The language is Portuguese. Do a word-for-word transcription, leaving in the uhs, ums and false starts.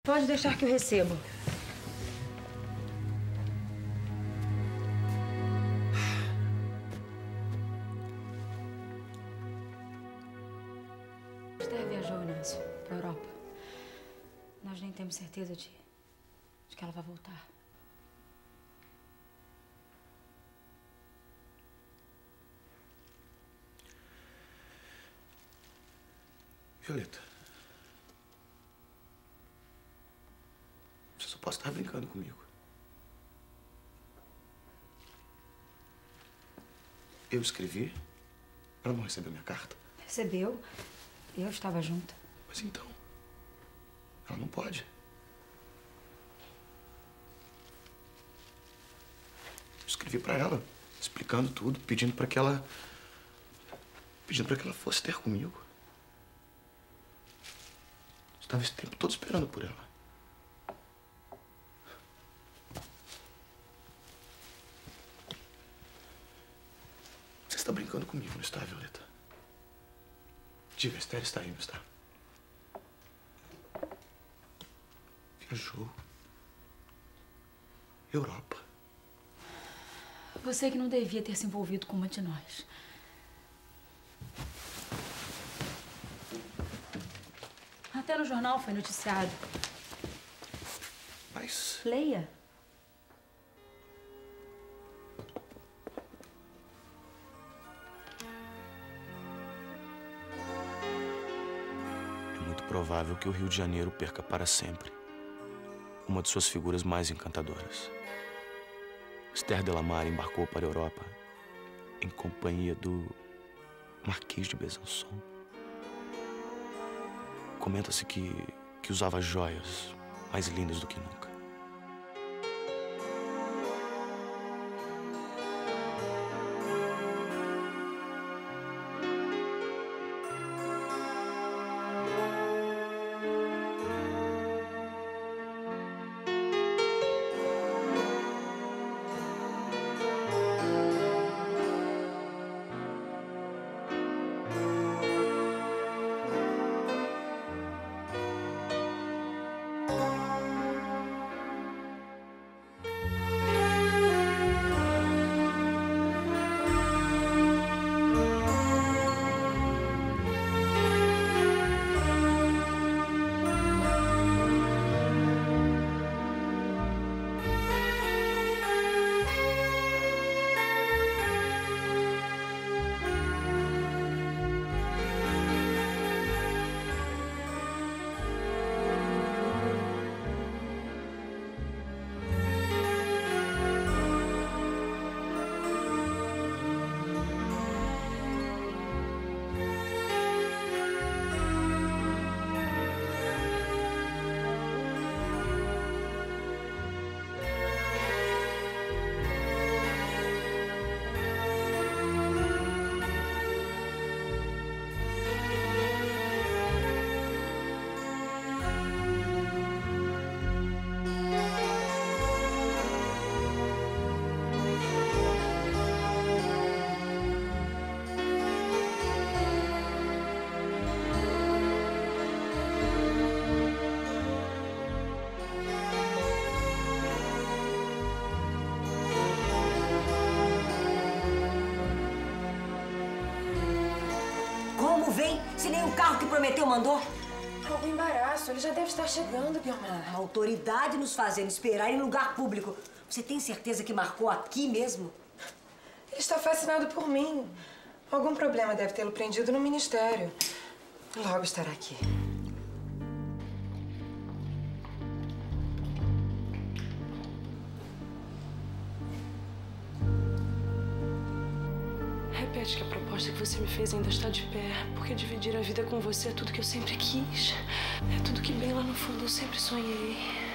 Pode deixar que eu recebo. Esther viajou, Inácio, para a Europa. Nós nem temos certeza de, de que ela vai voltar. Violeta, você só pode estar brincando comigo. Eu escrevi, ela não recebeu minha carta. Recebeu. Eu estava junto. Mas então, ela não pode. Eu escrevi pra ela, explicando tudo, pedindo pra que ela... Pedindo pra que ela fosse ter comigo. Estava esse tempo todo esperando por ela. Você está brincando comigo, não está, Violeta? Diga, a Esther está aí, não está? Viajou. Europa. Você que não devia ter se envolvido com uma de nós. Até no jornal foi noticiado. Mas... Leia. É muito provável que o Rio de Janeiro perca para sempre uma de suas figuras mais encantadoras. Esther Delamare embarcou para a Europa em companhia do Marquês de Besançon. Comenta-se que, que usava joias mais lindas do que nunca. Vem, se nem o carro que prometeu mandou. Algum embaraço, ele já deve estar chegando, Guiomar. A autoridade nos fazendo esperar em lugar público. Você tem certeza que marcou aqui mesmo? Ele está fascinado por mim. Algum problema deve tê-lo prendido no ministério. Logo estará aqui. Repete que a proposta que você me fez ainda está de pé, porque dividir a vida com você é tudo que eu sempre quis. É tudo que bem lá no fundo eu sempre sonhei.